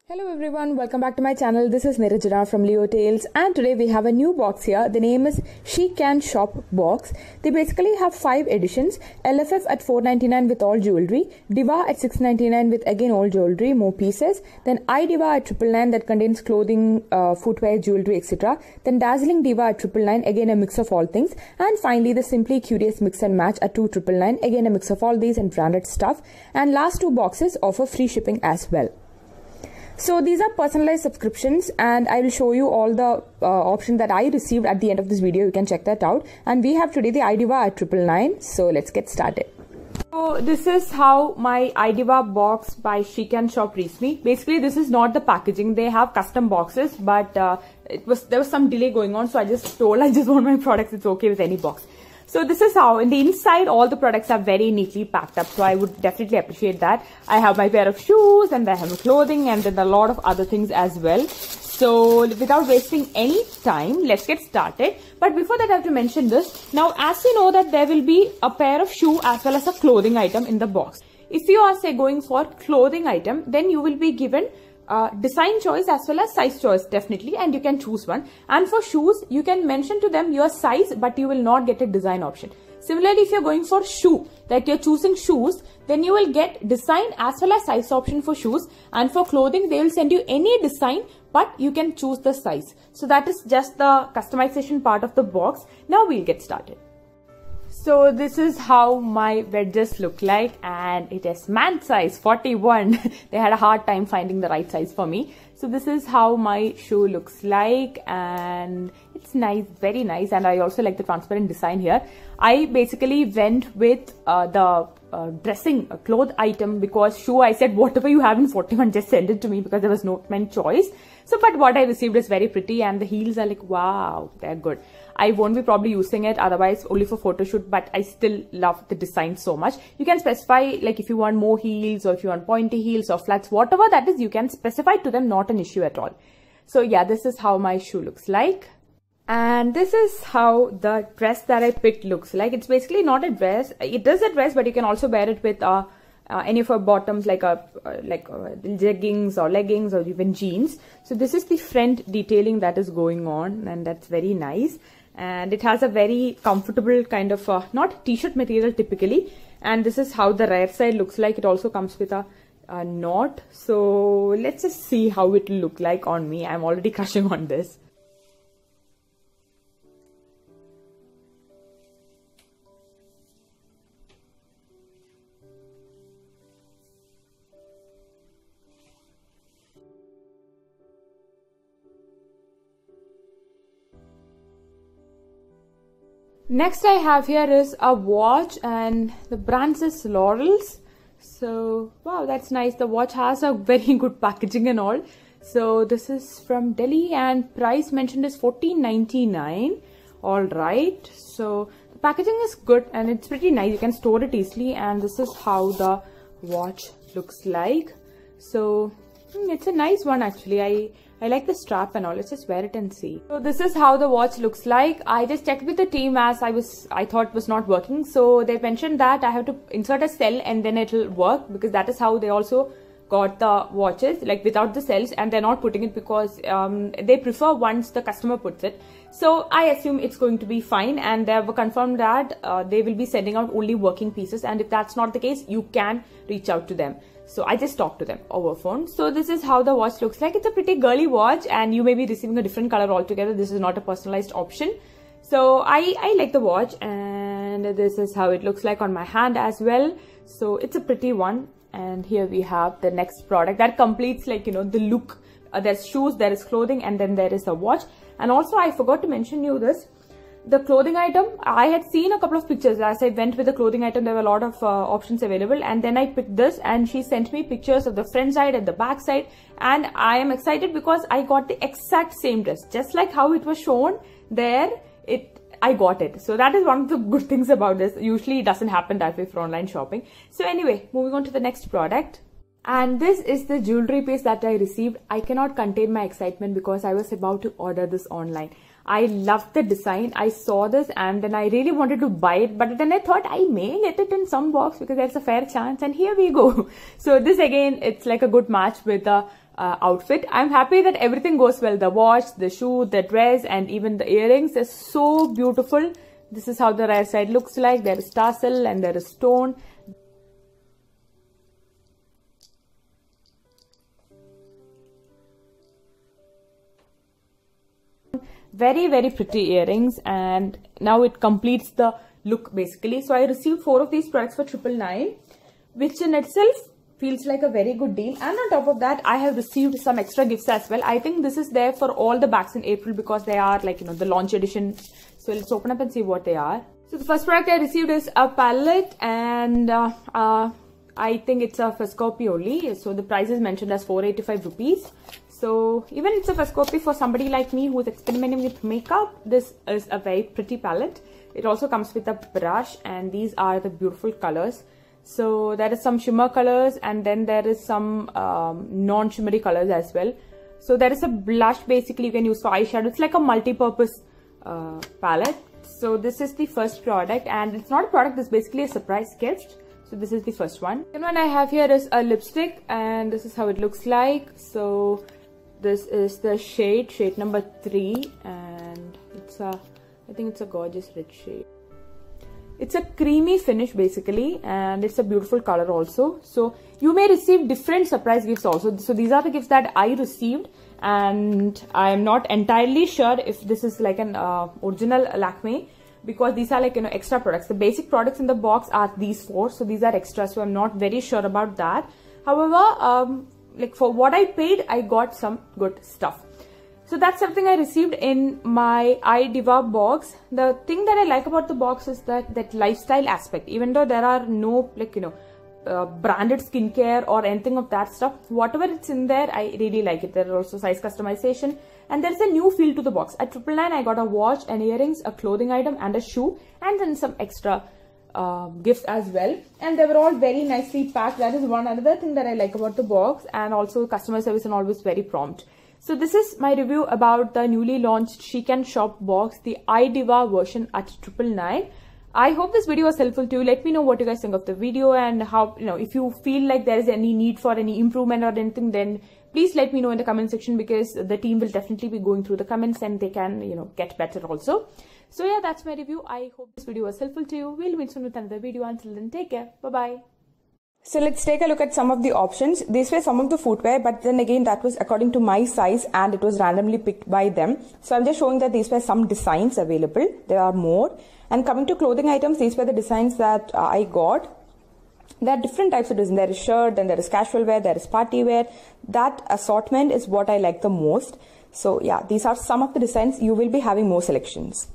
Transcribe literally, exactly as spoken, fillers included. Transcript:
Hello everyone, welcome back to my channel. This is Nirajana from Leo Tales, and today we have a new box here. The name is She Can Shop box. They basically have five editions. L F F at four ninety-nine with all jewelry, Diva at six ninety-nine with again all jewelry, more pieces. Then I Diva at triple nine that contains clothing, uh, footwear, jewelry, et cetera. Then Dazzling Diva at triple nine, again a mix of all things. And finally the Simply Curious Mix and Match at two triple nine, again a mix of all these and branded stuff. And last two boxes offer free shipping as well. So these are personalized subscriptions, and I will show you all the uh, options that I received at the end of this video. You can check that out. And we have today the I Diva at triple nine. So let's get started. So this is how my I Diva box by She Can Shop reached me. Basically, this is not the packaging. They have custom boxes, but uh, it was there was some delay going on. So I just told I just want my products. It's okay with any box. So this is how, in the inside, all the products are very neatly packed up. So I would definitely appreciate that. I have my pair of shoes, and I have a clothing, and then a lot of other things as well. So without wasting any time, let's get started. But before that, I have to mention this. Now, as you know that there will be a pair of shoe as well as a clothing item in the box. If you are, say, going for clothing item, then you will be given Uh, design choice as well as size choice, definitely, and you can choose one. And for shoes, you can mention to them your size, but you will not get a design option. Similarly, if you're going for shoe, that you're choosing shoes, then you will get design as well as size option for shoes. And for clothing, they will send you any design, but you can choose the size. So that is just the customization part of the box. Now we'll get started. So this is how my wedges look like, and it is man size forty-one. They had a hard time finding the right size for me. So this is how my shoe looks like, and it's nice, very nice. And I also like the transparent design here. I basically went with uh, the uh, dressing uh, cloth item, because shoe, I said whatever you have in forty-one, just send it to me, because there was no many choice. So but what I received is very pretty, and the heels are like, wow, they're good. I won't be probably using it, otherwise only for photo shoot, but I still love the design so much. You can specify, like, if you want more heels, or if you want pointy heels or flats, whatever that is, you can specify to them, not an issue at all. So yeah, this is how my shoe looks like. And this is how the dress that I picked looks like. It's basically not a dress. It is a dress, but you can also wear it with uh, uh, any of our bottoms, like a uh, like uh, leggings or leggings or even jeans. So this is the front detailing that is going on, and that's very nice. And it has a very comfortable kind of uh, not t-shirt material typically. And this is how the rear side looks like. It also comes with a, a knot. So let's just see how it will look like on me. I'm already crushing on this. Next I have here is a watch, and the brand is Laurels. So wow, that's nice. The watch has a very good packaging and all. So this is from Delhi, and price mentioned is fourteen ninety-nine. All right. So the packaging is good, and it's pretty nice. You can store it easily, and this is how the watch looks like. So hmm, it's a nice one actually. I I like the strap and all. Let's just wear it and see. So this is how the watch looks like. I just checked with the team, as I was I thought it was not working. So they mentioned that I have to insert a cell and then it'll work, because that is how they also got the watches, like without the cells, and they're not putting it because um, they prefer once the customer puts it. So I assume it's going to be fine, and they have confirmed that uh, they will be sending out only working pieces, and if that's not the case, you can reach out to them. So I just talked to them over phone. So this is how the watch looks like. It's a pretty girly watch, and you may be receiving a different color altogether. This is not a personalized option. So I, I like the watch, and this is how it looks like on my hand as well. So it's a pretty one. And here we have the next product that completes, like, you know, the look. Uh, there's shoes, there is clothing, and then there is a watch. And also I forgot to mention you this. The clothing item, I had seen a couple of pictures. As I went with the clothing item, there were a lot of uh, options available, and then I picked this, and she sent me pictures of the front side and the back side, and I am excited because I got the exact same dress, just like how it was shown there. It I got it. So that is one of the good things about this. Usually it doesn't happen that way for online shopping. So anyway, moving on to the next product. And this is the jewelry piece that I received. I cannot contain my excitement because I was about to order this online. I loved the design. I saw this and then I really wanted to buy it, but then I thought I may get it in some box because there's a fair chance, and here we go. So this again, it's like a good match with the uh, outfit. I'm happy that everything goes well. The watch, the shoe, the dress, and even the earrings. They're so beautiful. This is how the right side looks like. There is tassel and there is stone. Very, very pretty earrings, and now it completes the look basically. So I received four of these products for triple nine, which in itself feels like a very good deal. And on top of that, I have received some extra gifts as well. I think this is there for all the bags in April because they are like, you know, the launch edition. So let's open up and see what they are. So the first product I received is a palette, and uh, uh, I think it's a first copy only. So the price is mentioned as four eighty-five rupees. So even it's a first copy for somebody like me who is experimenting with makeup, this is a very pretty palette. It also comes with a brush, and these are the beautiful colors. So there is some shimmer colors, and then there is some um, non-shimmery colors as well. So there is a blush basically you can use for eyeshadow. It's like a multi-purpose uh, palette. So this is the first product, and it's not a product, it's basically a surprise gift. So this is the first one. The second one I have here is a lipstick, and this is how it looks like. So this is the shade, shade number three, and it's a, I think it's a gorgeous red shade. It's a creamy finish basically, and it's a beautiful color also. So you may receive different surprise gifts also. So these are the gifts that I received, and I am not entirely sure if this is like an uh, original Lakme, because these are like, you know, extra products. The basic products in the box are these four, so these are extra, so I'm not very sure about that. However, um, like for what I paid, I got some good stuff. So that's something I received in my iDiva box. The thing that I like about the box is that that lifestyle aspect. Even though there are no, like, you know, uh, branded skincare or anything of that stuff, whatever it's in there, I really like it. There are also size customization, and there's a new feel to the box. At triple nine, I got a watch, an earrings, a clothing item, and a shoe, and then some extra Uh, gifts as well, and they were all very nicely packed. That is one another thing that I like about the box, and also customer service and always very prompt. So this is my review about the newly launched Chic and Shop box, the iDiva version at triple nine. I hope this video was helpful to you. Let me know what you guys think of the video, and how, you know, if you feel like there is any need for any improvement or anything, then please let me know in the comment section, because the team will definitely be going through the comments and they can, you know, get better also. So yeah, that's my review. I hope this video was helpful to you. We'll meet soon with another video. Until then, take care. Bye-bye. So let's take a look at some of the options. These were some of the footwear, but then again, that was according to my size and it was randomly picked by them. So I'm just showing that these were some designs available. There are more. And coming to clothing items, these were the designs that uh, I got. There are different types of design. There is shirt, then there is casual wear, there is party wear. That assortment is what I like the most. So yeah, these are some of the designs. You will be having more selections.